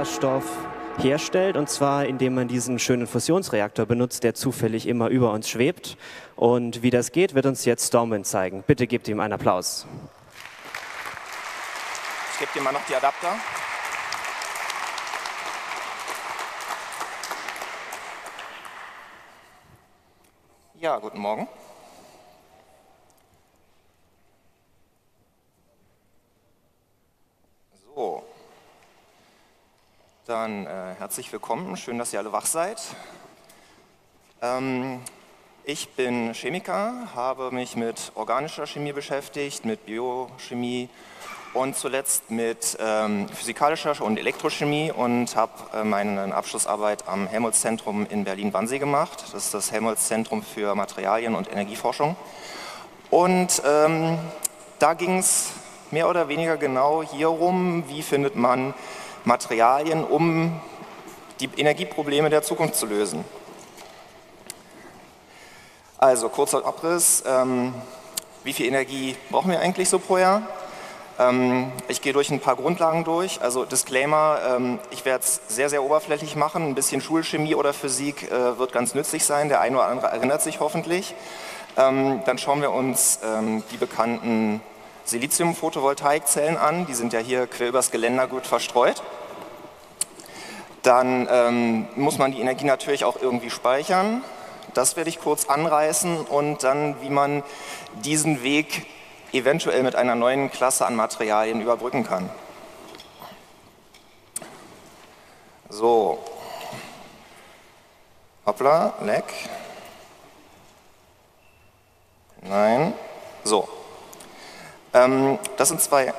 Wasserstoff herstellt, und zwar indem man diesen schönen Fusionsreaktor benutzt, der zufällig immer über uns schwebt. Und wie das geht, wird uns jetzt Stormwind zeigen. Bitte gebt ihm einen Applaus. Ich gebe dir mal noch die Adapter. Ja, guten Morgen. So, dann herzlich willkommen, schön, dass ihr alle wach seid. Ich bin Chemiker, habe mich mit organischer Chemie beschäftigt, mit Biochemie und zuletzt mit physikalischer und Elektrochemie und habe meine Abschlussarbeit am Helmholtz-Zentrum in Berlin-Wannsee gemacht. Das ist das Helmholtz-Zentrum für Materialien- und Energieforschung. Und da ging es mehr oder weniger genau hierum, wie findet man Materialien, um die Energieprobleme der Zukunft zu lösen. Also kurzer Abriss, wie viel Energie brauchen wir eigentlich so pro Jahr? Ich gehe durch ein paar Grundlagen durch, also Disclaimer, ich werde es sehr, sehr oberflächlich machen, ein bisschen Schulchemie oder Physik wird ganz nützlich sein, der eine oder andere erinnert sich hoffentlich. Dann schauen wir uns die bekannten Silizium-Photovoltaikzellen an, die sind ja hier quer übers Geländer gut verstreut. Dann muss man die Energie natürlich auch irgendwie speichern, das werde ich kurz anreißen und dann, wie man diesen Weg eventuell mit einer neuen Klasse an Materialien überbrücken kann. So, hoppla, leck. Nein, so. Das sind zwei.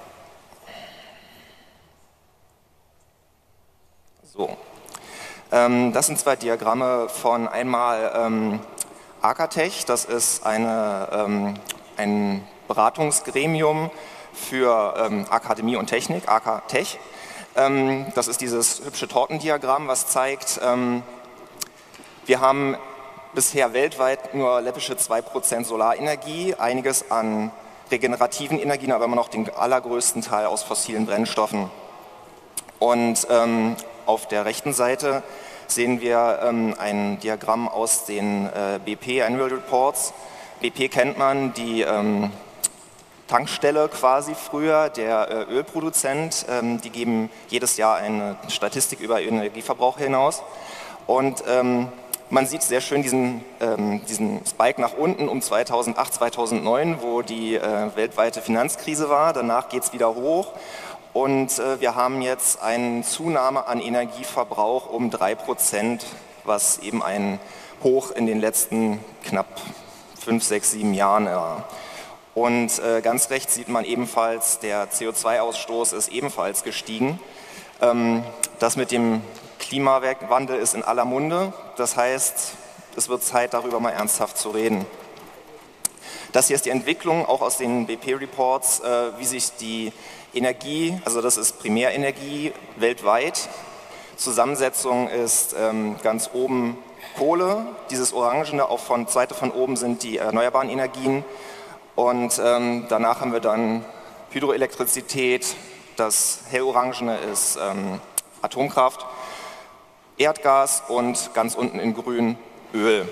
So. Das sind zwei Diagramme von einmal Akatech, das ist ein Beratungsgremium für Akademie und Technik, Akatech. Das ist dieses hübsche Tortendiagramm, was zeigt, wir haben bisher weltweit nur läppische 2% Solarenergie, einiges an regenerativen Energien, aber immer noch den allergrößten Teil aus fossilen Brennstoffen. Und auf der rechten Seite sehen wir ein Diagramm aus den BP Annual Reports. BP kennt man, die Tankstelle quasi früher, der Ölproduzent, die geben jedes Jahr eine Statistik über ihren Energieverbrauch hinaus. Und man sieht sehr schön diesen Spike nach unten um 2008, 2009, wo die weltweite Finanzkrise war. Danach geht es wieder hoch. Und wir haben jetzt eine Zunahme an Energieverbrauch um 3%, was eben ein Hoch in den letzten knapp 5, 6, 7 Jahren war. Und ganz rechts sieht man ebenfalls, der CO2-Ausstoß ist ebenfalls gestiegen. Das mit dem Klimawandel ist in aller Munde. Das heißt, es wird Zeit, darüber mal ernsthaft zu reden. Das hier ist die Entwicklung, auch aus den BP-Reports, wie sich die Energie, also das ist Primärenergie weltweit. Zusammensetzung ist ganz oben Kohle, dieses Orangene, auch von Seite von oben sind die erneuerbaren Energien. Und danach haben wir dann Hydroelektrizität, das hellorangene ist Atomkraft, Erdgas und ganz unten in grün Öl.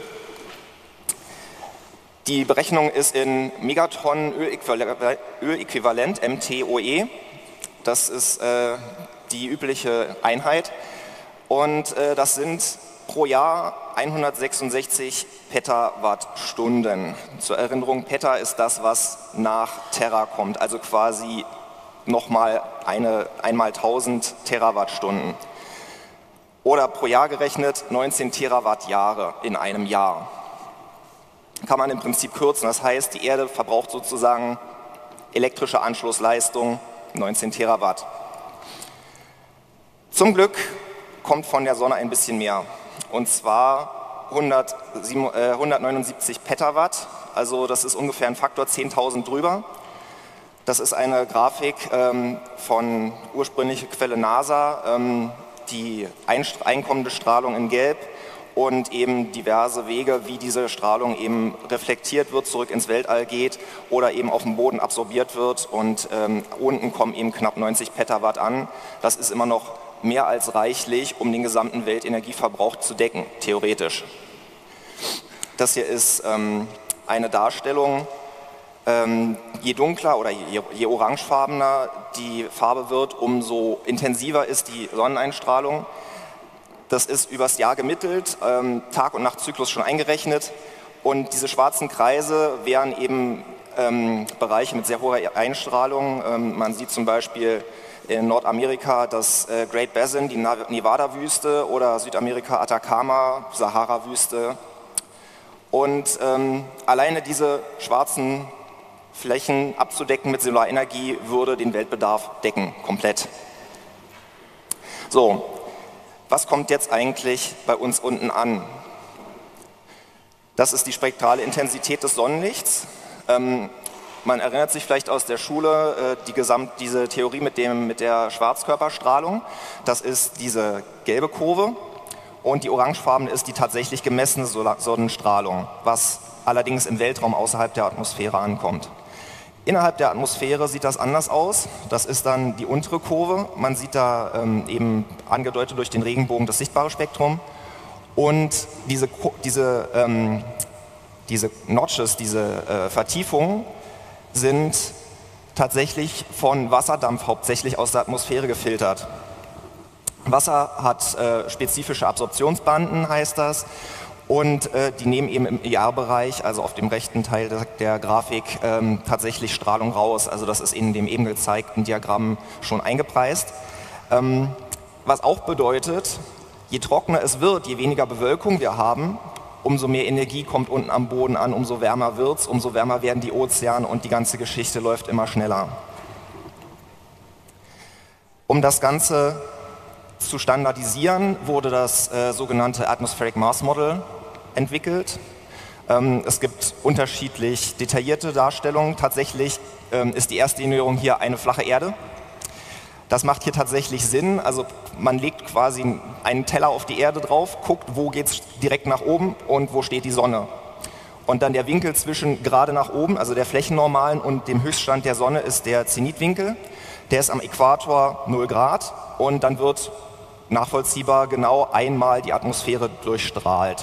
Die Berechnung ist in Megatonnen Öläquivalent, MTOE. Das ist die übliche Einheit. Und das sind pro Jahr 166 Petawattstunden. Zur Erinnerung, Peta ist das, was nach Tera kommt, also quasi nochmal einmal 1000 Terawattstunden. Oder pro Jahr gerechnet 19 Terawattjahre in einem Jahr. Kann man im Prinzip kürzen, das heißt, die Erde verbraucht sozusagen elektrische Anschlussleistung 19 Terawatt. Zum Glück kommt von der Sonne ein bisschen mehr, und zwar 179 Petawatt, also das ist ungefähr ein Faktor 10.000 drüber. Das ist eine Grafik von ursprünlicher Quelle NASA, die einkommende Strahlung in Gelb und eben diverse Wege, wie diese Strahlung eben reflektiert wird, zurück ins Weltall geht oder eben auf dem Boden absorbiert wird, und unten kommen eben knapp 90 Petawatt an. Das ist immer noch mehr als reichlich, um den gesamten Weltenergieverbrauch zu decken, theoretisch. Das hier ist eine Darstellung, je dunkler oder je orangefarbener die Farbe wird, umso intensiver ist die Sonneneinstrahlung. Das ist übers Jahr gemittelt, Tag- und Nachtzyklus schon eingerechnet. Und diese schwarzen Kreise wären eben Bereiche mit sehr hoher Einstrahlung. Man sieht zum Beispiel in Nordamerika das Great Basin, die Nevada-Wüste, oder Südamerika Atacama, Sahara-Wüste. Und alleine diese schwarzen Flächen abzudecken mit Solarenergie würde den Weltbedarf decken, komplett. So, was kommt jetzt eigentlich bei uns unten an? Das ist die spektrale Intensität des Sonnenlichts. Man erinnert sich vielleicht aus der Schule diese Theorie mit der Schwarzkörperstrahlung. Das ist diese gelbe Kurve und die orangefarbene ist die tatsächlich gemessene Sonnenstrahlung, was allerdings im Weltraum außerhalb der Atmosphäre ankommt. Innerhalb der Atmosphäre sieht das anders aus. Das ist dann die untere Kurve. Man sieht da eben angedeutet durch den Regenbogen das sichtbare Spektrum. Und diese Notches, diese Vertiefungen, sind tatsächlich von Wasserdampf hauptsächlich aus der Atmosphäre gefiltert. Wasser hat spezifische Absorptionsbanden, heißt das, und die nehmen eben im IR-Bereich, also auf dem rechten Teil der Grafik, tatsächlich Strahlung raus. Also das ist in dem eben gezeigten Diagramm schon eingepreist. Was auch bedeutet, je trockener es wird, je weniger Bewölkung wir haben, umso mehr Energie kommt unten am Boden an, umso wärmer wird es, umso wärmer werden die Ozeane und die ganze Geschichte läuft immer schneller. Um das Ganze zu standardisieren, wurde das sogenannte Atmospheric Mass Model entwickelt. Es gibt unterschiedlich detaillierte Darstellungen. Tatsächlich ist die erste Erneuerung hier eine flache Erde. Das macht hier tatsächlich Sinn. Also man legt quasi einen Teller auf die Erde drauf, guckt, wo geht es direkt nach oben und wo steht die Sonne. Und dann der Winkel zwischen gerade nach oben, also der Flächennormalen und dem Höchststand der Sonne, ist der Zenitwinkel. Der ist am Äquator 0 Grad und dann wird nachvollziehbar genau einmal die Atmosphäre durchstrahlt.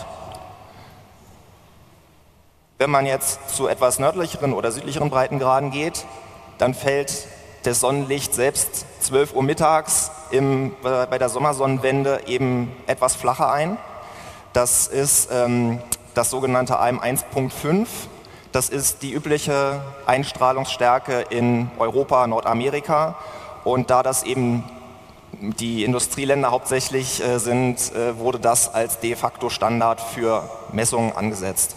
Wenn man jetzt zu etwas nördlicheren oder südlicheren Breitengraden geht, dann fällt das Sonnenlicht selbst 12 Uhr mittags bei der Sommersonnenwende eben etwas flacher ein. Das ist das sogenannte AM 1.5. Das ist die übliche Einstrahlungsstärke in Europa, Nordamerika. Und da das eben die Industrieländer hauptsächlich sind, wurde das als de facto Standard für Messungen angesetzt.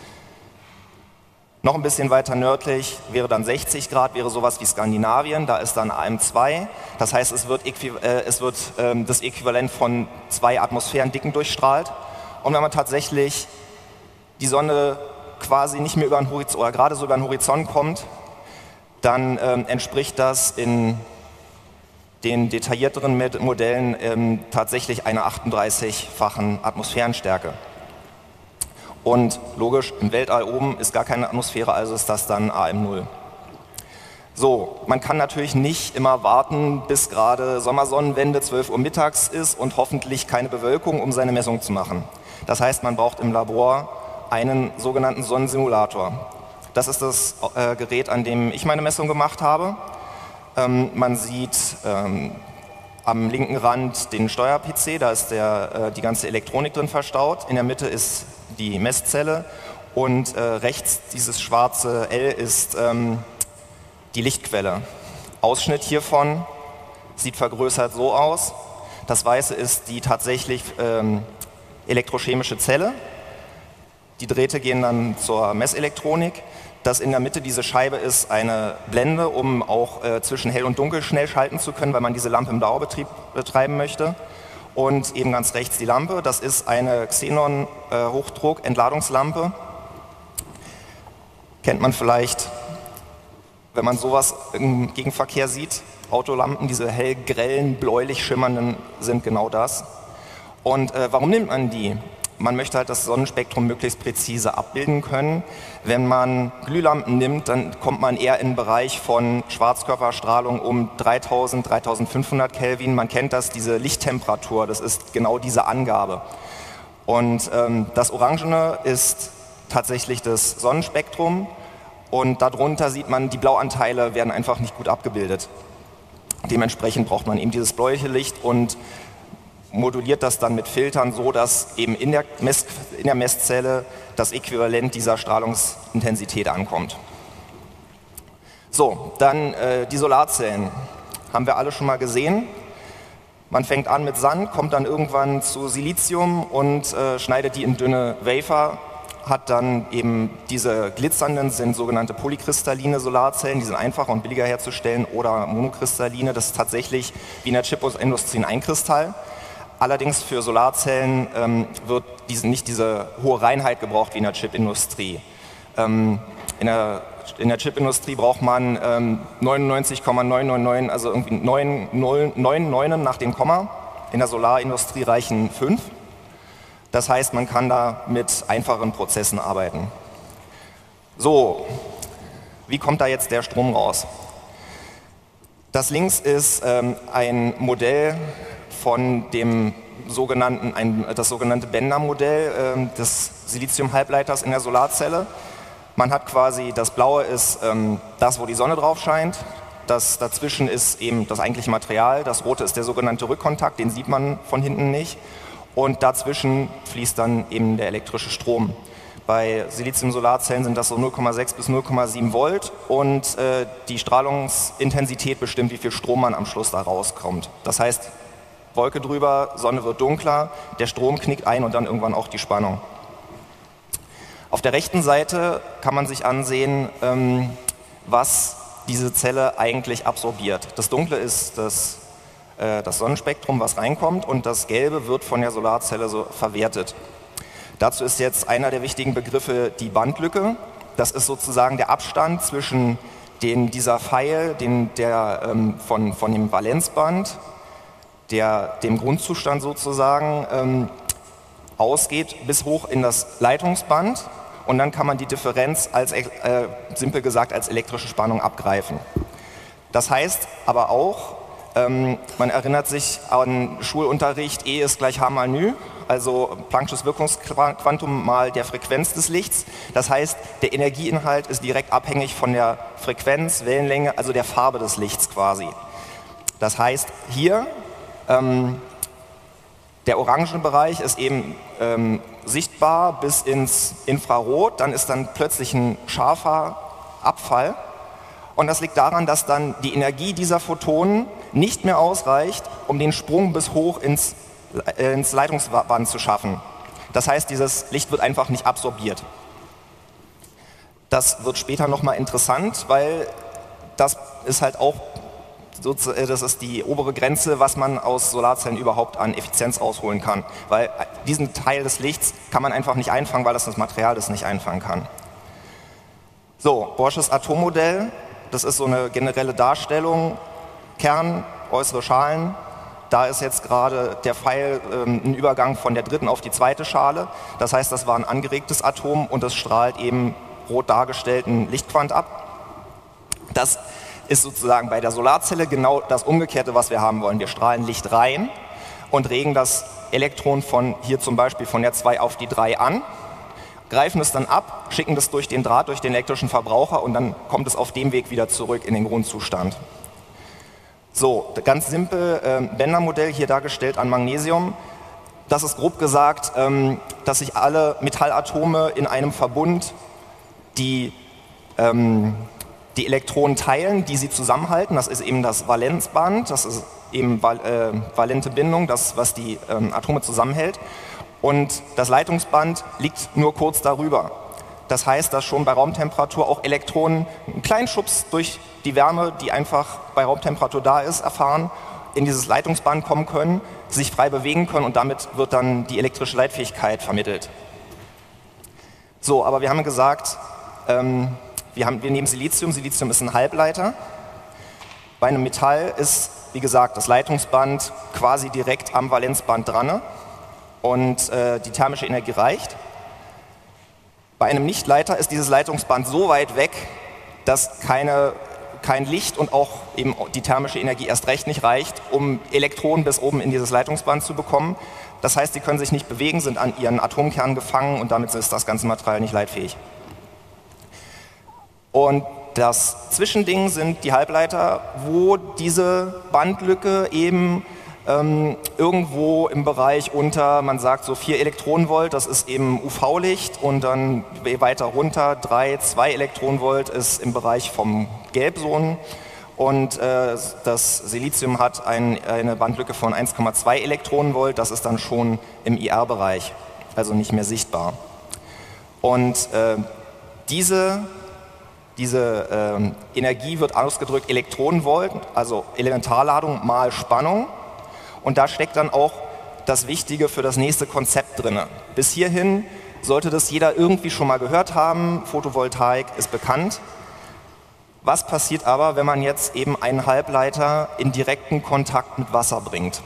Noch ein bisschen weiter nördlich wäre dann 60 Grad, wäre sowas wie Skandinavien, da ist dann AM2. Das heißt, es wird das Äquivalent von 2 Atmosphären Dicken durchstrahlt. Und wenn man tatsächlich die Sonne quasi nicht mehr über den Horizont oder gerade so über den Horizont kommt, dann entspricht das in den detaillierteren Modellen tatsächlich einer 38-fachen Atmosphärenstärke. Und logisch, im Weltall oben ist gar keine Atmosphäre, also ist das dann AM0. So, man kann natürlich nicht immer warten, bis gerade Sommersonnenwende 12 Uhr mittags ist und hoffentlich keine Bewölkung, um seine Messung zu machen. Das heißt, man braucht im Labor einen sogenannten Sonnensimulator. Das ist das Gerät, an dem ich meine Messung gemacht habe. Man sieht am linken Rand den Steuer-PC, da ist die ganze Elektronik drin verstaut. In der Mitte ist die Messzelle und rechts dieses schwarze L ist die Lichtquelle. Ausschnitt hiervon sieht vergrößert so aus. Das Weiße ist die tatsächlich elektrochemische Zelle. Die Drähte gehen dann zur Messelektronik. Das in der Mitte diese Scheibe ist eine Blende, um auch zwischen hell und dunkel schnell schalten zu können, weil man diese Lampe im Dauerbetrieb betreiben möchte. Und eben ganz rechts die Lampe, das ist eine Xenon-Hochdruck-Entladungslampe. Kennt man vielleicht, wenn man sowas im Gegenverkehr sieht. Autolampen, diese hellgrellen, bläulich schimmernden, sind genau das. Und warum nimmt man die? man möchte halt das Sonnenspektrum möglichst präzise abbilden können. Wenn man Glühlampen nimmt, dann kommt man eher in den Bereich von Schwarzkörperstrahlung um 3000, 3500 Kelvin. Man kennt das, diese Lichttemperatur, das ist genau diese Angabe. Und das Orangene ist tatsächlich das Sonnenspektrum und darunter sieht man, die Blauanteile werden einfach nicht gut abgebildet. Dementsprechend braucht man eben dieses bläuliche Licht und moduliert das dann mit Filtern so, dass eben in der Messzelle das Äquivalent dieser Strahlungsintensität ankommt. So, dann die Solarzellen. Haben wir alle schon mal gesehen. Man fängt an mit Sand, kommt dann irgendwann zu Silizium und schneidet die in dünne Wafer, hat dann eben diese glitzernden, sind sogenannte polykristalline Solarzellen, die sind einfacher und billiger herzustellen, oder monokristalline, das ist tatsächlich wie in der Chipindustrie ein Einkristall. Allerdings für Solarzellen wird nicht diese hohe Reinheit gebraucht wie in der Chipindustrie. In der Chipindustrie braucht man 99,999, also irgendwie 9 nach dem Komma. In der Solarindustrie reichen 5. Das heißt, man kann da mit einfachen Prozessen arbeiten. So, wie kommt da jetzt der Strom raus? Das links ist ein Modell von dem das sogenannte Bender-Modell des Silizium-Halbleiters in der Solarzelle. Man hat quasi, das Blaue ist das, wo die Sonne drauf scheint. Das dazwischen ist eben das eigentliche Material. Das Rote ist der sogenannte Rückkontakt, den sieht man von hinten nicht. Und dazwischen fließt dann eben der elektrische Strom. Bei Silizium-Solarzellen sind das so 0,6 bis 0,7 Volt und die Strahlungsintensität bestimmt, wie viel Strom man am Schluss da rauskommt. Das heißt, Wolke drüber, Sonne wird dunkler, der Strom knickt ein und dann irgendwann auch die Spannung. Auf der rechten Seite kann man sich ansehen, was diese Zelle eigentlich absorbiert. Das Dunkle ist das Sonnenspektrum, was reinkommt, und das Gelbe wird von der Solarzelle so verwertet. Dazu ist jetzt einer der wichtigen Begriffe die Bandlücke. Das ist sozusagen der Abstand zwischen dieser Pfeil, von dem Valenzband, dem Grundzustand sozusagen, ausgeht bis hoch in das Leitungsband, und dann kann man die Differenz simpel gesagt als elektrische Spannung abgreifen. Das heißt aber auch, man erinnert sich an Schulunterricht, E ist gleich H mal Nü, also Planck'sches Wirkungsquantum mal der Frequenz des Lichts. Das heißt, der Energieinhalt ist direkt abhängig von der Frequenz, Wellenlänge, also der Farbe des Lichts quasi. Das heißt, hier der orangene Bereich ist eben sichtbar bis ins Infrarot, dann ist dann plötzlich ein scharfer Abfall. Und das liegt daran, dass dann die Energie dieser Photonen nicht mehr ausreicht, um den Sprung bis hoch ins Leitungsband zu schaffen. Das heißt, dieses Licht wird einfach nicht absorbiert. Das wird später nochmal interessant, weil das ist halt auch, das ist die obere Grenze, was man aus Solarzellen überhaupt an Effizienz ausholen kann. Weil diesen Teil des Lichts kann man einfach nicht einfangen, weil das Material das nicht einfangen kann. So, Bohrsches Atommodell, das ist so eine generelle Darstellung. Kern, äußere Schalen. Da ist jetzt gerade der Pfeil ein Übergang von der dritten auf die zweite Schale. Das heißt, das war ein angeregtes Atom und es strahlt eben rot dargestellten Lichtquant ab. Das ist sozusagen bei der Solarzelle genau das Umgekehrte, was wir haben wollen. Wir strahlen Licht rein und regen das Elektron von hier zum Beispiel von der 2 auf die 3 an, greifen es dann ab, schicken das durch den Draht, durch den elektrischen Verbraucher, und dann kommt es auf dem Weg wieder zurück in den Grundzustand. So, ganz simpel, Bender-Modell hier dargestellt an Magnesium. Das ist grob gesagt, dass sich alle Metallatome in einem Verbund die Elektronen teilen, die sie zusammenhalten. Das ist eben das Valenzband, das ist eben valente Bindung, das, was die Atome zusammenhält. Und das Leitungsband liegt nur kurz darüber. Das heißt, dass schon bei Raumtemperatur auch Elektronen einen kleinen Schubs durch die Wärme, die einfach bei Raumtemperatur da ist, erfahren, in dieses Leitungsband kommen können, sich frei bewegen können, und damit wird dann die elektrische Leitfähigkeit vermittelt. So, aber wir haben gesagt, wir nehmen Silizium. Silizium ist ein Halbleiter. Bei einem Metall ist, wie gesagt, das Leitungsband quasi direkt am Valenzband dran. und die thermische Energie reicht. Bei einem Nichtleiter ist dieses Leitungsband so weit weg, dass kein Licht und auch eben die thermische Energie erst recht nicht reicht, um Elektronen bis oben in dieses Leitungsband zu bekommen. Das heißt, sie können sich nicht bewegen, sind an ihren Atomkern gefangen und damit ist das ganze Material nicht leitfähig. Und das Zwischending sind die Halbleiter, wo diese Bandlücke eben irgendwo im Bereich unter, man sagt so 4 Elektronenvolt, das ist eben UV-Licht, und dann weiter runter 3, 2 Elektronenvolt ist im Bereich vom Gelbsonen, und das Silizium hat eine Bandlücke von 1,2 Elektronenvolt, das ist dann schon im IR-Bereich, also nicht mehr sichtbar. Und diese Energie wird ausgedrückt Elektronenvolt, also Elementarladung mal Spannung. Und da steckt dann auch das Wichtige für das nächste Konzept drin. Bis hierhin sollte das jeder irgendwie schon mal gehört haben. Photovoltaik ist bekannt. Was passiert aber, wenn man jetzt eben einen Halbleiter in direkten Kontakt mit Wasser bringt?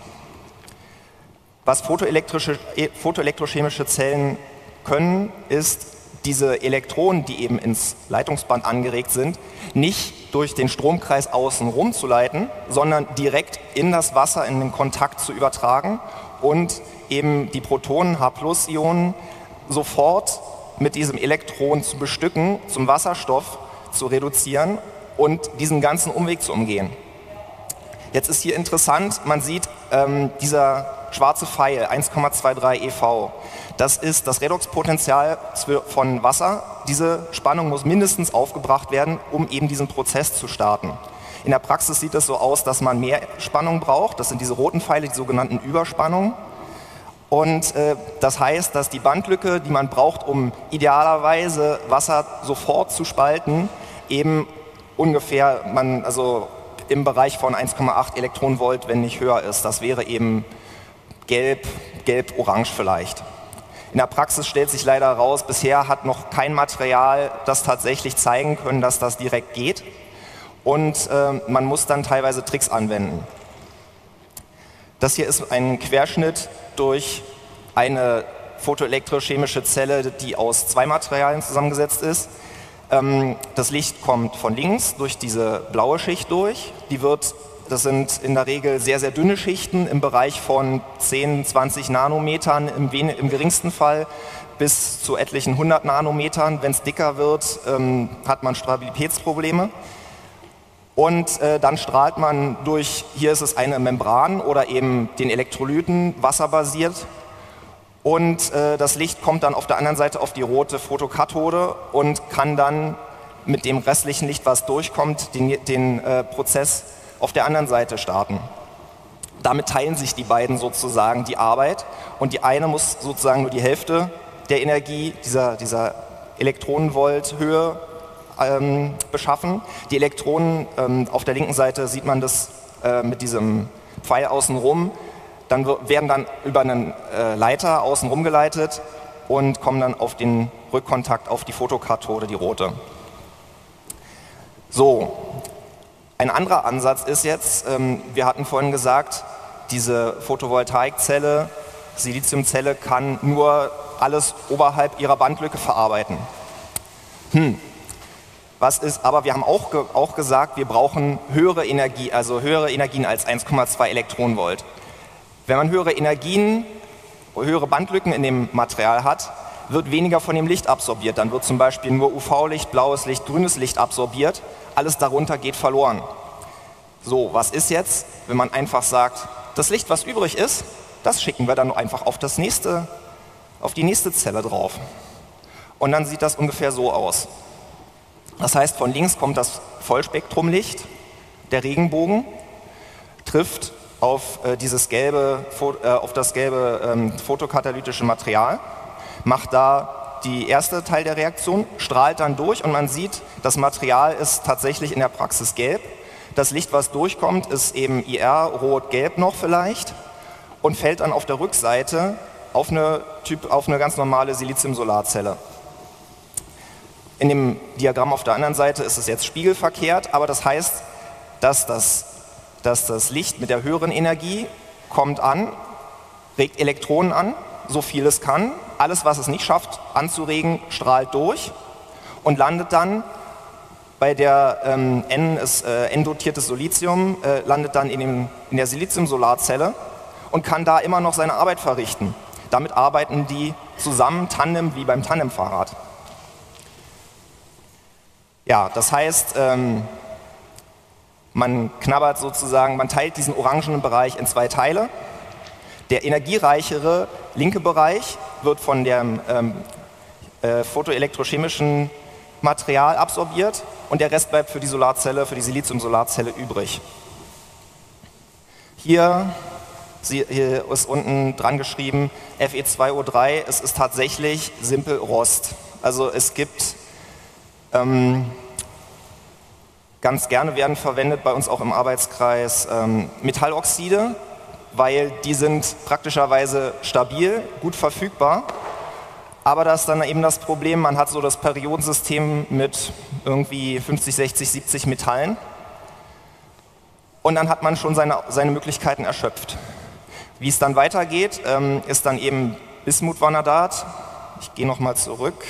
Was photoelektrochemische Zellen können, ist, diese Elektronen, die eben ins Leitungsband angeregt sind, nicht durch den Stromkreis außen rum zu leiten, sondern direkt in das Wasser, in den Kontakt zu übertragen und eben die Protonen, H+-Ionen, sofort mit diesem Elektron zu bestücken, zum Wasserstoff zu reduzieren und diesen ganzen Umweg zu umgehen. Jetzt ist hier interessant, man sieht dieser schwarze Pfeil, 1,23 eV. Das ist das Redoxpotential von Wasser. Diese Spannung muss mindestens aufgebracht werden, um eben diesen Prozess zu starten. In der Praxis sieht es so aus, dass man mehr Spannung braucht. Das sind diese roten Pfeile, die sogenannten Überspannungen. Und das heißt, dass die Bandlücke, die man braucht, um idealerweise Wasser sofort zu spalten, eben ungefähr also im Bereich von 1,8 Elektronenvolt, wenn nicht höher ist. Das wäre eben gelb-orange vielleicht. In der Praxis stellt sich leider heraus, bisher hat noch kein Material das tatsächlich zeigen können, dass das direkt geht. Und man muss dann teilweise Tricks anwenden. Das hier ist ein Querschnitt durch eine photoelektrochemische Zelle, die aus 2 Materialien zusammengesetzt ist. Das Licht kommt von links durch diese blaue Schicht durch. Das sind in der Regel sehr, sehr dünne Schichten im Bereich von 10, 20 Nanometern, im geringsten Fall bis zu etlichen 100 Nanometern. Wenn es dicker wird, hat man Stabilitätsprobleme. Und dann strahlt man durch, hier ist es eine Membran oder eben den Elektrolyten, wasserbasiert. Und das Licht kommt dann auf der anderen Seite auf die rote Photokathode und kann dann mit dem restlichen Licht, was durchkommt, den Prozess auf der anderen Seite starten. Damit teilen sich die beiden sozusagen die Arbeit, und die eine muss sozusagen nur die Hälfte der Energie dieser Elektronenvolt-Höhe beschaffen. Die Elektronen auf der linken Seite sieht man das mit diesem Pfeil außenrum, werden dann über einen Leiter außenrum geleitet und kommen dann auf den Rückkontakt auf die Photokathode, die rote. So. Ein anderer Ansatz ist jetzt, wir hatten vorhin gesagt, diese Photovoltaikzelle, Siliziumzelle, kann nur alles oberhalb ihrer Bandlücke verarbeiten. Aber wir haben auch gesagt, wir brauchen höhere Energie, also höhere Energien als 1,2 Elektronenvolt. Wenn man höhere Bandlücken in dem Material hat, wird weniger von dem Licht absorbiert. Dann wird zum Beispiel nur UV-Licht, blaues Licht, grünes Licht absorbiert. Alles darunter geht verloren. So, was ist jetzt, wenn man einfach sagt, das Licht, was übrig ist, das schicken wir dann einfach auf die nächste Zelle drauf. Und dann sieht das ungefähr so aus. Das heißt, von links kommt das Vollspektrumlicht, der Regenbogen, trifft auf das gelbe photokatalytische Material, macht da die erste Teil der Reaktion, strahlt dann durch und man sieht, das Material ist tatsächlich in der Praxis gelb. Das Licht, was durchkommt, ist eben IR, rot-gelb noch vielleicht, und fällt dann auf der Rückseite auf eine ganz normale Silizium-Solarzelle. In dem Diagramm auf der anderen Seite ist es jetzt spiegelverkehrt, aber das heißt, dass das Licht mit der höheren Energie kommt an, regt Elektronen an, so viel es kann. Alles, was es nicht schafft anzuregen, strahlt durch und landet dann bei der N-dotiertes Silizium, landet dann in der Silizium-Solarzelle und kann da immer noch seine Arbeit verrichten. Damit arbeiten die zusammen, Tandem, wie beim Tandemfahrrad. Ja, das heißt, man knabbert sozusagen, man teilt diesen orangenen Bereich in zwei Teile. Der energiereichere linke Bereich wird von dem photoelektrochemischen Material absorbiert und der Rest bleibt für die Solarzelle, für die Silizium-Solarzelle übrig. Hier ist unten dran geschrieben Fe2O3, es ist tatsächlich simpel Rost. Also es gibt, ganz gerne werden verwendet bei uns auch im Arbeitskreis Metalloxide, weil die sind praktischerweise stabil, gut verfügbar. Aber da ist dann eben das Problem, man hat so das Periodensystem mit irgendwie 50, 60, 70 Metallen und dann hat man schon seine Möglichkeiten erschöpft. Wie es dann weitergeht, ist dann eben Bismutvanadat. Ich gehe nochmal zurück.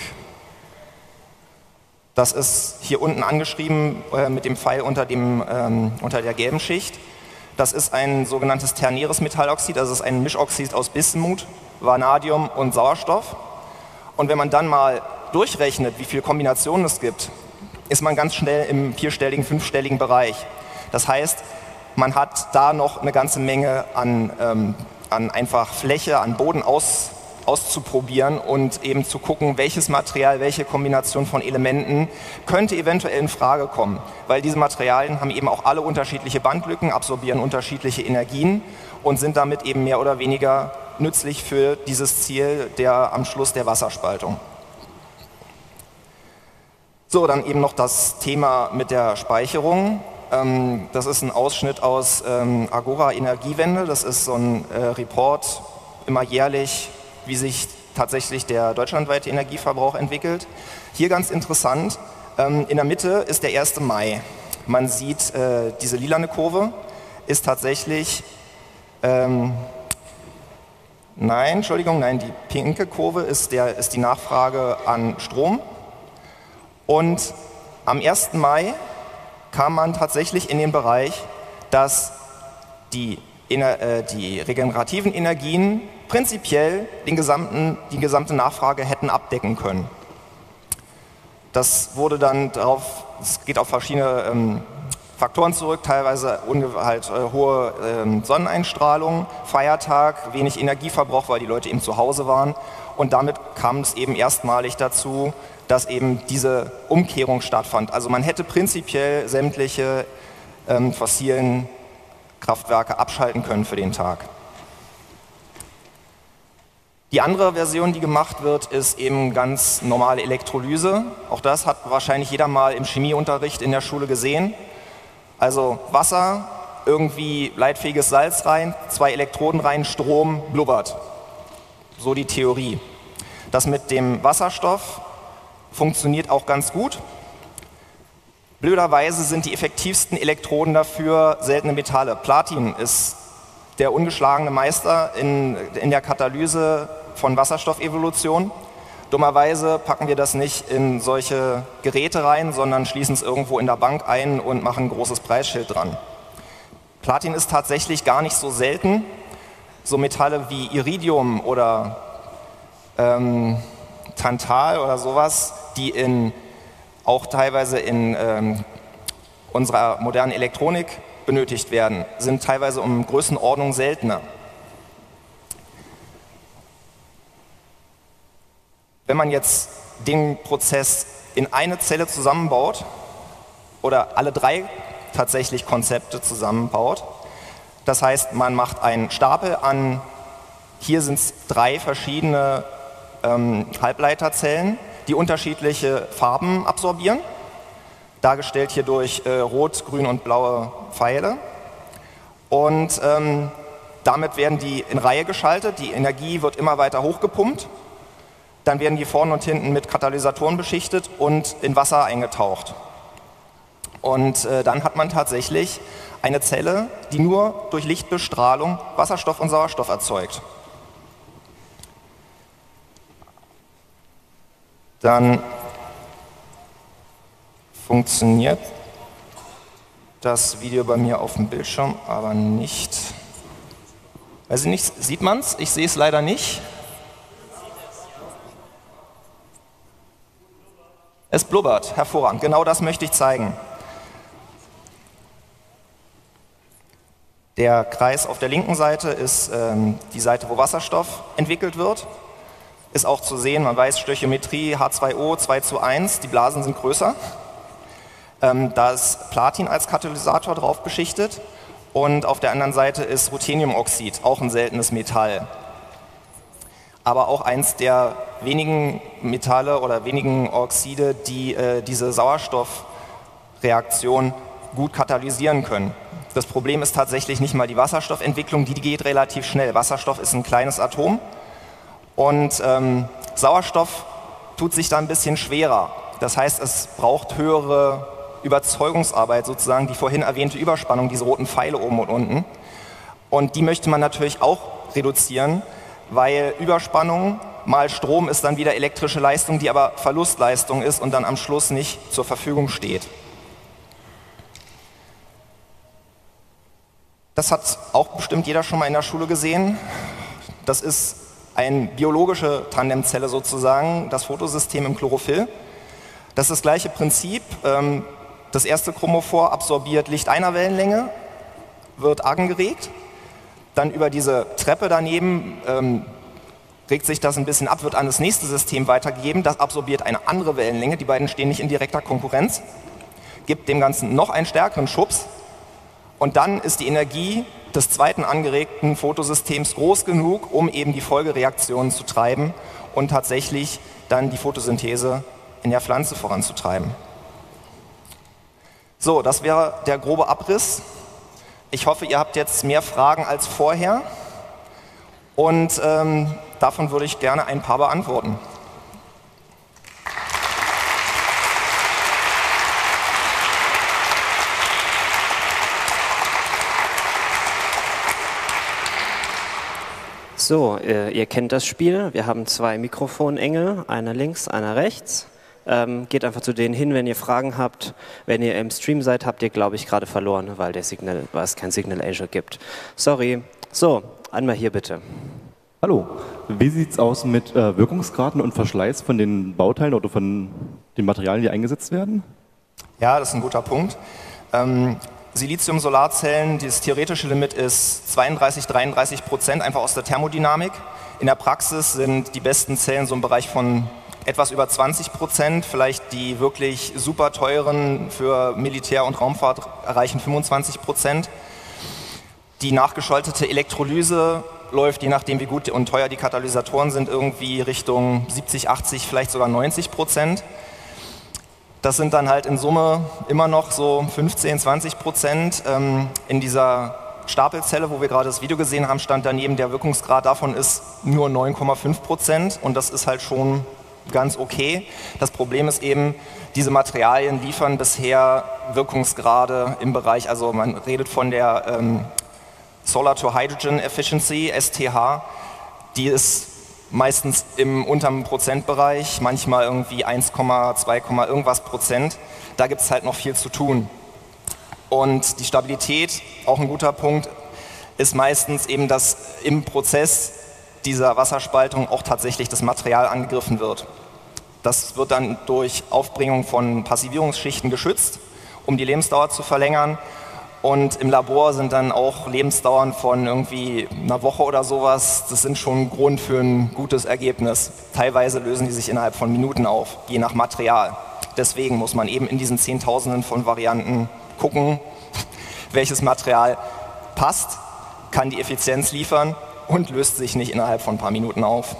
Das ist hier unten angeschrieben mit dem Pfeil unter der gelben Schicht. Das ist ein sogenanntes ternäres Metalloxid, also es ist ein Mischoxid aus Bismut, Vanadium und Sauerstoff. Und wenn man dann mal durchrechnet, wie viele Kombinationen es gibt, ist man ganz schnell im vierstelligen, fünfstelligen Bereich. Das heißt, man hat da noch eine ganze Menge an einfach Fläche, an Boden auszuprobieren und eben zu gucken, welches Material, welche Kombination von Elementen könnte eventuell in Frage kommen. Weil diese Materialien haben eben auch alle unterschiedliche Bandlücken, absorbieren unterschiedliche Energien und sind damit eben mehr oder weniger nützlich für dieses Ziel am Schluss der Wasserspaltung. So, dann eben noch das Thema mit der Speicherung. Das ist ein Ausschnitt aus Agora Energiewende. Das ist so ein Report, immer jährlich, wie sich tatsächlich der deutschlandweite Energieverbrauch entwickelt. Hier ganz interessant, in der Mitte ist der 1. Mai. Man sieht, diese lilane Kurve ist tatsächlich, die pinke Kurve ist die Nachfrage an Strom. Und am 1. Mai kam man tatsächlich in den Bereich, dass die regenerativen Energien prinzipiell die gesamte Nachfrage hätten abdecken können. Das wurde dann es geht auf verschiedene Faktoren zurück, teilweise hohe Sonneneinstrahlung, Feiertag, wenig Energieverbrauch, weil die Leute eben zu Hause waren. Und damit kam es eben erstmalig dazu, dass eben diese Umkehrung stattfand. Also man hätte prinzipiell sämtliche fossilen Kraftwerke abschalten können für den Tag. Die andere Version, die gemacht wird, ist eben ganz normale Elektrolyse. Auch das hat wahrscheinlich jeder mal im Chemieunterricht in der Schule gesehen. Also Wasser, irgendwie leitfähiges Salz rein, 2 Elektroden rein, Strom, blubbert. So die Theorie. Das mit dem Wasserstoff funktioniert auch ganz gut. Blöderweise sind die effektivsten Elektroden dafür seltene Metalle. Platin ist der ungeschlagene Meister in der Katalyse von Wasserstoffevolution. Dummerweise packen wir das nicht in solche Geräte rein, sondern schließen es irgendwo in der Bank ein und machen ein großes Preisschild dran. Platin ist tatsächlich gar nicht so selten. So Metalle wie Iridium oder Tantal oder sowas, die auch teilweise in unserer modernen Elektronik benötigt werden, sind teilweise um Größenordnung seltener. Wenn man jetzt den Prozess in eine Zelle zusammenbaut oder alle 3 tatsächlich Konzepte zusammenbaut, das heißt, man macht einen Stapel an, hier sind es 3 verschiedene Halbleiterzellen, die unterschiedliche Farben absorbieren, dargestellt hier durch rot, grün und blaue Pfeile. Und damit werden die in Reihe geschaltet, die Energie wird immer weiter hochgepumpt. Dann werden die vorne und hinten mit Katalysatoren beschichtet und in Wasser eingetaucht. Und dann hat man tatsächlich eine Zelle, die nur durch Lichtbestrahlung Wasserstoff und Sauerstoff erzeugt. Dann funktioniert das Video bei mir auf dem Bildschirm, aber nicht. Weiß ich nicht, sieht man es? Ich sehe es leider nicht. Es blubbert, hervorragend. Genau das möchte ich zeigen. Der Kreis auf der linken Seite ist die Seite, wo Wasserstoff entwickelt wird. Ist auch zu sehen, man weiß Stöchiometrie, H2O, 2:1, die Blasen sind größer. Da ist Platin als Katalysator drauf beschichtet und auf der anderen Seite ist Rutheniumoxid, auch ein seltenes Metall. Aber auch eins der wenigen Metalle oder wenigen Oxide, die diese Sauerstoffreaktion gut katalysieren können. Das Problem ist tatsächlich nicht mal die Wasserstoffentwicklung, die geht relativ schnell. Wasserstoff ist ein kleines Atom und Sauerstoff tut sich da ein bisschen schwerer. Das heißt, es braucht höhere Überzeugungsarbeit, sozusagen die vorhin erwähnte Überspannung, diese roten Pfeile oben und unten. Und die möchte man natürlich auch reduzieren, weil Überspannung mal Strom ist dann wieder elektrische Leistung, die aber Verlustleistung ist und dann am Schluss nicht zur Verfügung steht. Das hat auch bestimmt jeder schon mal in der Schule gesehen. Das ist eine biologische Tandemzelle sozusagen, das Photosystem im Chlorophyll. Das ist das gleiche Prinzip. Das erste Chromophor absorbiert Licht einer Wellenlänge, wird angeregt. Dann über diese Treppe daneben regt sich das ein bisschen ab, wird an das nächste System weitergegeben. Das absorbiert eine andere Wellenlänge. Die beiden stehen nicht in direkter Konkurrenz. Gibt dem Ganzen noch einen stärkeren Schubs. Und dann ist die Energie des zweiten angeregten Fotosystems groß genug, um eben die Folgereaktionen zu treiben und tatsächlich dann die Photosynthese in der Pflanze voranzutreiben. So, das wäre der grobe Abriss. Ich hoffe, ihr habt jetzt mehr Fragen als vorher und davon würde ich gerne ein paar beantworten. So, ihr kennt das Spiel. Wir haben zwei Mikrofonengel, einer links, einer rechts. Geht einfach zu denen hin, wenn ihr Fragen habt. Wenn ihr im Stream seid, habt ihr, glaube ich, gerade verloren, weil es kein Signal Azure gibt. Sorry. So, einmal hier bitte. Hallo, wie sieht es aus mit Wirkungsgraden und Verschleiß von den Bauteilen oder von den Materialien, die eingesetzt werden? Ja, das ist ein guter Punkt. Silizium-Solarzellen, das theoretische Limit ist 32–33%, einfach aus der Thermodynamik. In der Praxis sind die besten Zellen so im Bereich von etwas über 20%, vielleicht die wirklich super teuren für Militär und Raumfahrt erreichen 25%. Die nachgeschaltete Elektrolyse läuft, je nachdem wie gut und teuer die Katalysatoren sind, irgendwie Richtung 70, 80, vielleicht sogar 90%. Das sind dann halt in Summe immer noch so 15–20%. In dieser Stapelzelle, wo wir gerade das Video gesehen haben, stand daneben, der Wirkungsgrad davon ist nur 9,5% und das ist halt schon ganz okay. Das Problem ist eben, diese Materialien liefern bisher Wirkungsgrade im Bereich, also man redet von der Solar-to-Hydrogen Efficiency, STH, die ist meistens im unteren Prozentbereich, manchmal irgendwie 1,2, irgendwas Prozent. Da gibt es halt noch viel zu tun. Und die Stabilität, auch ein guter Punkt, ist meistens eben, dass im Prozess dieser Wasserspaltung auch tatsächlich das Material angegriffen wird. Das wird dann durch Aufbringung von Passivierungsschichten geschützt, um die Lebensdauer zu verlängern. Und im Labor sind dann auch Lebensdauern von irgendwie einer Woche oder sowas. Das sind schon Grund für ein gutes Ergebnis. Teilweise lösen die sich innerhalb von Minuten auf, je nach Material. Deswegen muss man eben in diesen Zehntausenden von Varianten gucken, welches Material passt, kann die Effizienz liefern und löst sich nicht innerhalb von ein paar Minuten auf.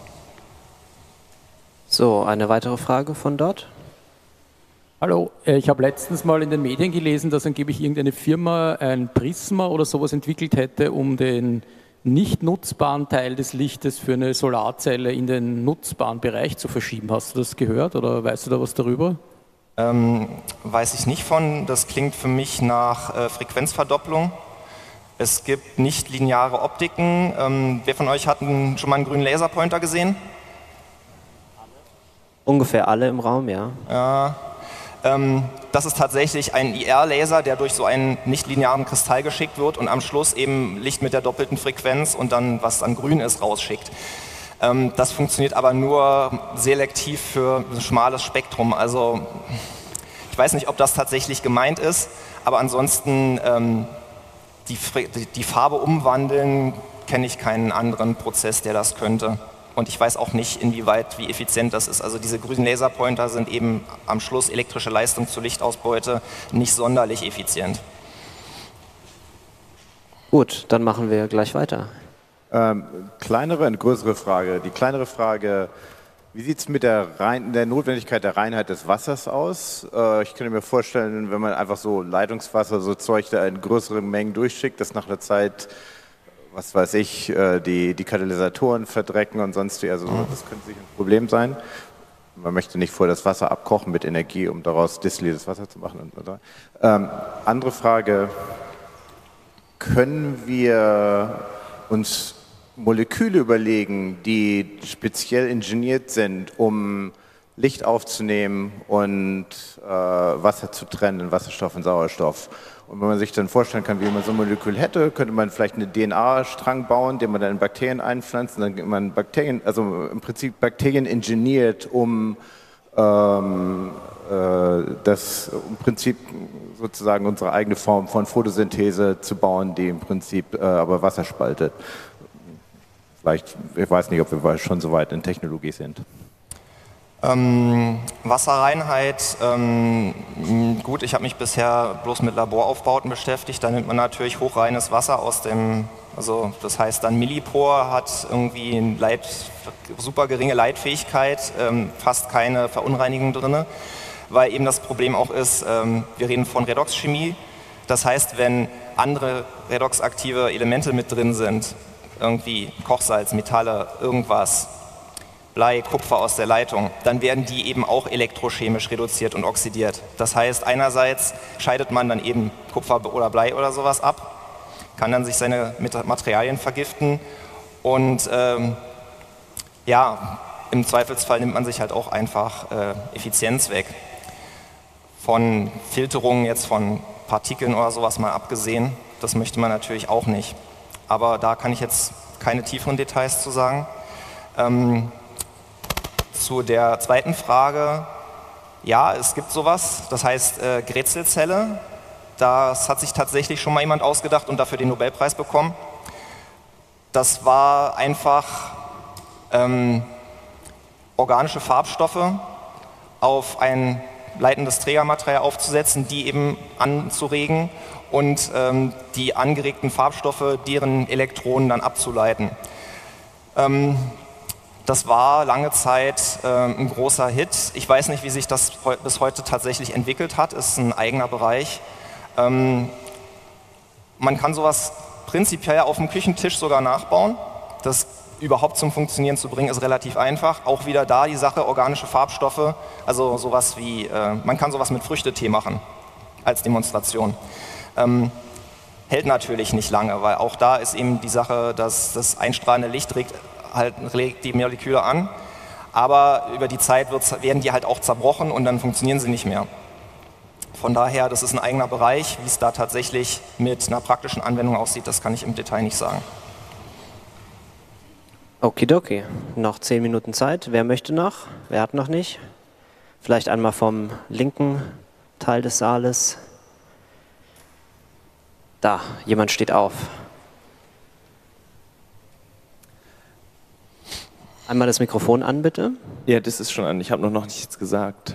So, eine weitere Frage von dort. Hallo, ich habe letztens mal in den Medien gelesen, dass angeblich irgendeine Firma ein Prisma oder sowas entwickelt hätte, um den nicht nutzbaren Teil des Lichtes für eine Solarzelle in den nutzbaren Bereich zu verschieben. Hast du das gehört oder weißt du da was darüber? Weiß ich nicht von. Das klingt für mich nach Frequenzverdopplung. Es gibt nicht lineare Optiken. Wer von euch hat schon mal einen grünen Laserpointer gesehen? Ungefähr alle im Raum, ja. Ja. Das ist tatsächlich ein IR-Laser, der durch so einen nichtlinearen Kristall geschickt wird und am Schluss eben Licht mit der doppelten Frequenz und dann, was dann grün ist, rausschickt. Das funktioniert aber nur selektiv für ein schmales Spektrum. Also ich weiß nicht, ob das tatsächlich gemeint ist, aber ansonsten die Farbe umwandeln, kenne ich keinen anderen Prozess, der das könnte. Und ich weiß auch nicht, inwieweit, wie effizient das ist. Also diese grünen Laserpointer sind eben am Schluss elektrische Leistung zur Lichtausbeute nicht sonderlich effizient. Gut, dann machen wir gleich weiter. Kleinere und größere Frage. Die kleinere Frage, wie sieht es mit der Notwendigkeit der Reinheit des Wassers aus? Ich könnte mir vorstellen, wenn man einfach so Leitungswasser, so Zeug da in größeren Mengen durchschickt, dass nach einer Zeit, was weiß ich, die Katalysatoren verdrecken und sonst wie. Also das könnte sicher ein Problem sein. Man möchte nicht vorher das Wasser abkochen mit Energie, um daraus destilliertes Wasser zu machen. Andere Frage, können wir uns Moleküle überlegen, die speziell ingeniert sind, um Licht aufzunehmen und Wasser zu trennen in Wasserstoff und Sauerstoff? Und wenn man sich dann vorstellen kann, wie man so ein Molekül hätte, könnte man vielleicht einen DNA-Strang bauen, den man dann in Bakterien einpflanzt, und dann gibt man Bakterien, also im Prinzip Bakterien ingeniert, um das im Prinzip sozusagen unsere eigene Form von Photosynthese zu bauen, die im Prinzip aber Wasser spaltet. Vielleicht, ich weiß nicht, ob wir schon so weit in Technologie sind. Wasserreinheit, gut, ich habe mich bisher bloß mit Laboraufbauten beschäftigt. Da nimmt man natürlich hochreines Wasser aus dem, also das heißt dann Millipore, hat irgendwie eine super geringe Leitfähigkeit, fast keine Verunreinigung drin, weil eben das Problem auch ist, wir reden von Redoxchemie. Das heißt, wenn andere redoxaktive Elemente mit drin sind, irgendwie Kochsalz, Metalle, irgendwas, Blei, Kupfer aus der Leitung, dann werden die eben auch elektrochemisch reduziert und oxidiert. Das heißt, einerseits scheidet man dann eben Kupfer oder Blei oder sowas ab, kann dann sich seine Materialien vergiften und ja, im Zweifelsfall nimmt man sich halt auch einfach Effizienz weg. Von Filterungen jetzt von Partikeln oder sowas mal abgesehen, das möchte man natürlich auch nicht. Aber da kann ich jetzt keine tieferen Details zu sagen. Zu der zweiten Frage, ja, es gibt sowas, das heißt Grätzelzelle. Das hat sich tatsächlich schon mal jemand ausgedacht und dafür den Nobelpreis bekommen. Das war einfach organische Farbstoffe auf ein leitendes Trägermaterial aufzusetzen, die eben anzuregen und die angeregten Farbstoffe, deren Elektronen dann abzuleiten. Das war lange Zeit ein großer Hit. Ich weiß nicht, wie sich das bis heute tatsächlich entwickelt hat. Ist ein eigener Bereich. Man kann sowas prinzipiell auf dem Küchentisch sogar nachbauen. Das überhaupt zum Funktionieren zu bringen, ist relativ einfach. Auch wieder da die Sache, organische Farbstoffe. Also sowas wie, man kann sowas mit Früchtetee machen als Demonstration. Hält natürlich nicht lange, weil auch da ist eben die Sache, dass das einstrahlende Licht regt die Moleküle an, aber über die Zeit werden die halt auch zerbrochen und dann funktionieren sie nicht mehr. Von daher, das ist ein eigener Bereich. Wie es da tatsächlich mit einer praktischen Anwendung aussieht, das kann ich im Detail nicht sagen. Okidoki, noch 10 Minuten Zeit. Wer möchte noch? Wer hat noch nicht? Vielleicht einmal vom linken Teil des Saales. Da, jemand steht auf. Einmal das Mikrofon an, bitte. Ja, das ist schon an. Ich habe noch nichts gesagt.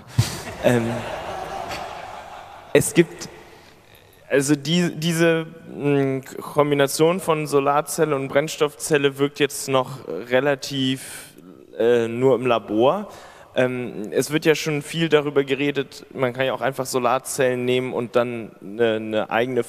Es gibt, also diese Kombination von Solarzelle und Brennstoffzelle wirkt jetzt noch relativ nur im Labor. Es wird ja schon viel darüber geredet, man kann ja auch einfach Solarzellen nehmen und dann eine eigene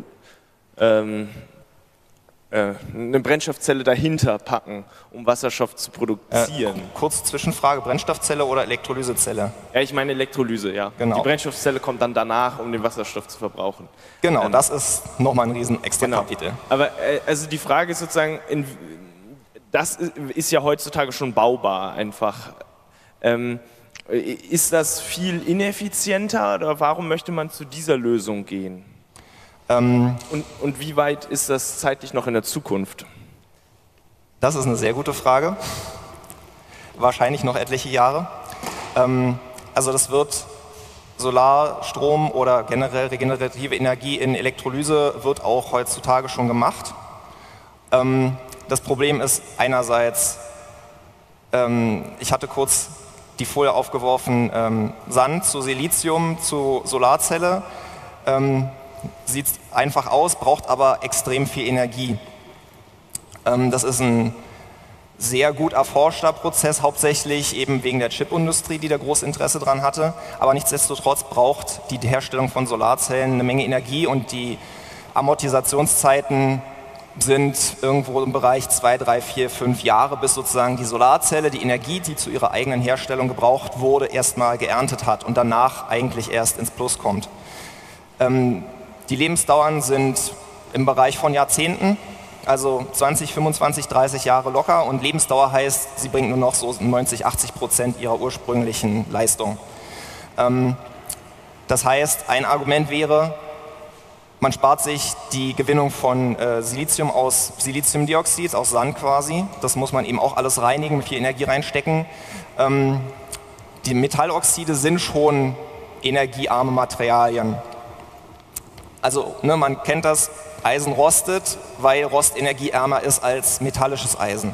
eine Brennstoffzelle dahinter packen, um Wasserstoff zu produzieren. Kurze Zwischenfrage, Brennstoffzelle oder Elektrolysezelle? Ja, ich meine Elektrolyse, ja. Genau. Die Brennstoffzelle kommt dann danach, um den Wasserstoff zu verbrauchen. Genau, das ist nochmal ein riesen extra Kapitel. Aber also die Frage ist sozusagen, das ist ja heutzutage schon baubar einfach. Ist das viel ineffizienter oder warum möchte man zu dieser Lösung gehen? Und wie weit ist das zeitlich noch in der Zukunft? Das ist eine sehr gute Frage. Wahrscheinlich noch etliche Jahre. Also das wird Solarstrom oder generell regenerative Energie in Elektrolyse wird auch heutzutage schon gemacht. Das Problem ist einerseits, ich hatte kurz die Folie aufgeworfen, Sand zu Silizium zu Solarzelle. Sieht einfach aus, braucht aber extrem viel Energie. Das ist ein sehr gut erforschter Prozess, hauptsächlich eben wegen der Chipindustrie, die da großes Interesse dran hatte. Aber nichtsdestotrotz braucht die Herstellung von Solarzellen eine Menge Energie und die Amortisationszeiten sind irgendwo im Bereich 2, 3, 4, 5 Jahre, bis sozusagen die Solarzelle die Energie, die zu ihrer eigenen Herstellung gebraucht wurde, erstmal geerntet hat und danach eigentlich erst ins Plus kommt. Die Lebensdauern sind im Bereich von Jahrzehnten. Also 20, 25, 30 Jahre locker und Lebensdauer heißt, sie bringt nur noch so 90, 80% ihrer ursprünglichen Leistung. Das heißt, ein Argument wäre, man spart sich die Gewinnung von Silizium aus Siliziumdioxid, aus Sand quasi. Das muss man eben auch alles reinigen, viel Energie reinstecken. Die Metalloxide sind schon energiearme Materialien. Also man kennt das, Eisen rostet, weil Rost energieärmer ist als metallisches Eisen.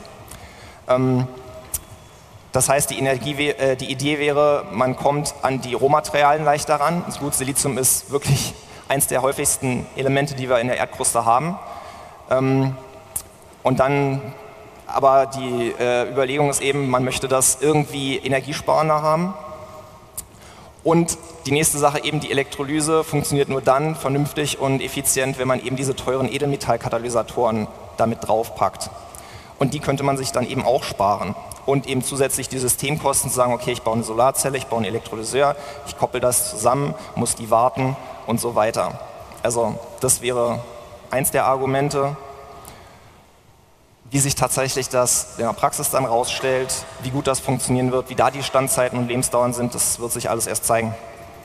Das heißt, die Idee wäre, man kommt an die Rohmaterialien leichter ran. Gut, Silizium ist wirklich eins der häufigsten Elemente, die wir in der Erdkruste haben. Und dann, aber die Überlegung ist eben, man möchte das irgendwie energiesparender haben. Und die nächste Sache eben, die Elektrolyse funktioniert nur dann vernünftig und effizient, wenn man eben diese teuren Edelmetallkatalysatoren damit draufpackt. Und die könnte man sich dann eben auch sparen. Und eben zusätzlich die Systemkosten zu sagen, okay, ich baue eine Solarzelle, ich baue einen Elektrolyseur, ich koppel das zusammen, muss die warten und so weiter. Also das wäre eins der Argumente. Wie sich tatsächlich das in der Praxis dann rausstellt, wie gut das funktionieren wird, wie da die Standzeiten und Lebensdauern sind, das wird sich alles erst zeigen.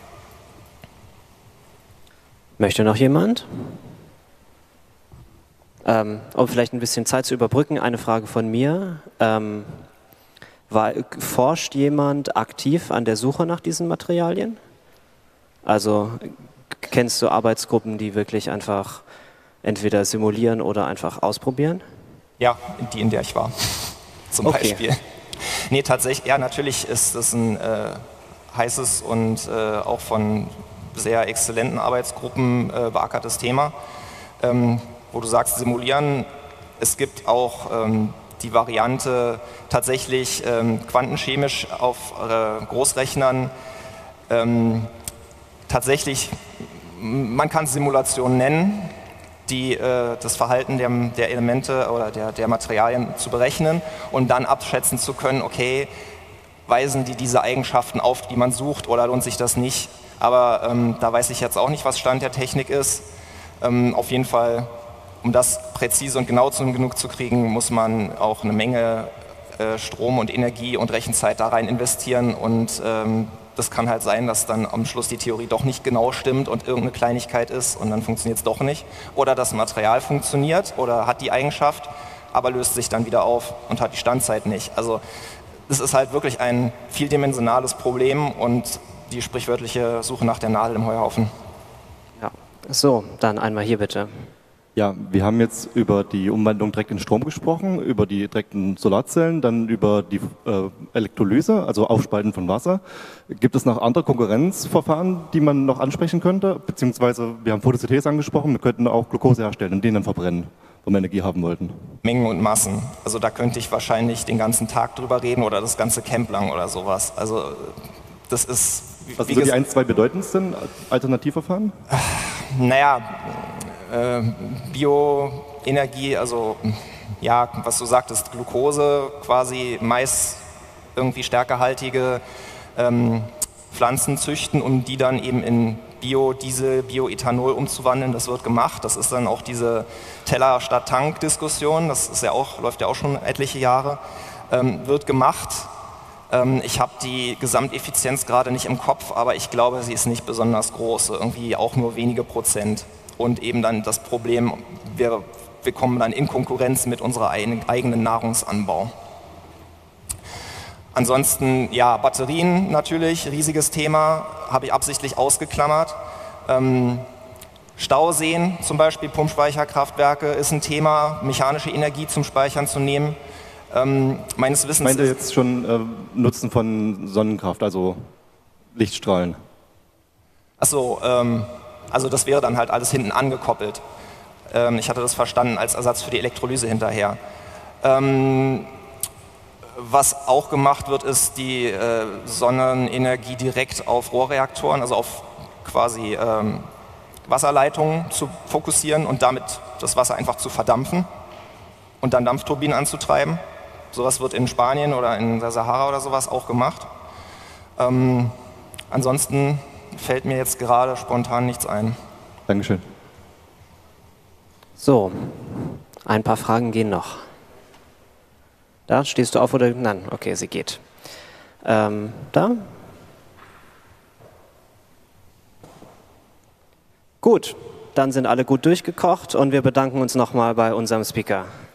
Möchte noch jemand? Um vielleicht ein bisschen Zeit zu überbrücken, eine Frage von mir. Forscht jemand aktiv an der Suche nach diesen Materialien? Also kennst du Arbeitsgruppen, die wirklich einfach entweder simulieren oder einfach ausprobieren? Ja, die, in der ich war, zum Beispiel. Nee, tatsächlich, ja, natürlich ist das ein heißes und auch von sehr exzellenten Arbeitsgruppen beackertes Thema. Wo du sagst, simulieren, es gibt auch die Variante tatsächlich quantenchemisch auf Großrechnern tatsächlich, man kann es Simulation nennen, das Verhalten der Elemente oder der Materialien zu berechnen und dann abschätzen zu können, okay, weisen die diese Eigenschaften auf, die man sucht, oder lohnt sich das nicht? Aber da weiß ich jetzt auch nicht, was Stand der Technik ist. Auf jeden Fall, um das präzise und genau genug zu kriegen, muss man auch eine Menge Strom und Energie und Rechenzeit da rein investieren und das kann halt sein, dass dann am Schluss die Theorie doch nicht genau stimmt und irgendeine Kleinigkeit ist und dann funktioniert es doch nicht. Oder das Material funktioniert oder hat die Eigenschaft, aber löst sich dann wieder auf und hat die Standzeit nicht. Also es ist halt wirklich ein vieldimensionales Problem und die sprichwörtliche Suche nach der Nadel im Heuhaufen. Ja. So, dann einmal hier bitte. Ja, wir haben jetzt über die Umwandlung direkt in Strom gesprochen, über die direkten Solarzellen, dann über die Elektrolyse, also Aufspalten von Wasser. Gibt es noch andere Konkurrenzverfahren, die man noch ansprechen könnte? Beziehungsweise, wir haben Photosynthese angesprochen, wir könnten auch Glucose herstellen und den dann verbrennen, wenn wir Energie haben wollten. Mengen und Massen. Also da könnte ich wahrscheinlich den ganzen Tag drüber reden oder das ganze Camp lang oder sowas. Also das ist... Was sind so die 1, 2 bedeutendsten Alternativverfahren? Naja, Bioenergie, also ja, was du sagtest, Glucose, quasi Mais, irgendwie stärkehaltige Pflanzen züchten, um die dann eben in Biodiesel, Bioethanol umzuwandeln. Das wird gemacht. Das ist dann auch diese Teller statt Tank-Diskussion. Das ist ja auch, läuft ja auch schon etliche Jahre. Wird gemacht. Ich habe die Gesamteffizienz gerade nicht im Kopf, aber ich glaube, sie ist nicht besonders groß, irgendwie auch nur wenige Prozent. Und eben dann das Problem, wir kommen dann in Konkurrenz mit unserem eigenen Nahrungsanbau. Ansonsten, ja, Batterien natürlich, riesiges Thema, habe ich absichtlich ausgeklammert. Stauseen, zum Beispiel Pumpspeicherkraftwerke, ist ein Thema, mechanische Energie zum Speichern zu nehmen. Meines Wissens. Meint ihr jetzt schon Nutzen von Sonnenkraft, also Lichtstrahlen? Achso, also das wäre dann halt alles hinten angekoppelt. Ich hatte das verstanden als Ersatz für die Elektrolyse hinterher. Was auch gemacht wird, ist die Sonnenenergie direkt auf Rohrreaktoren, also auf quasi Wasserleitungen zu fokussieren und damit das Wasser einfach zu verdampfen und dann Dampfturbinen anzutreiben. Sowas wird in Spanien oder in der Sahara oder sowas auch gemacht. Ansonsten fällt mir jetzt gerade spontan nichts ein. Dankeschön. So, ein paar Fragen gehen noch. Da, stehst du auf oder? Nein, okay, sie geht. Da? Gut, dann sind alle gut durchgekocht und wir bedanken uns nochmal bei unserem Speaker.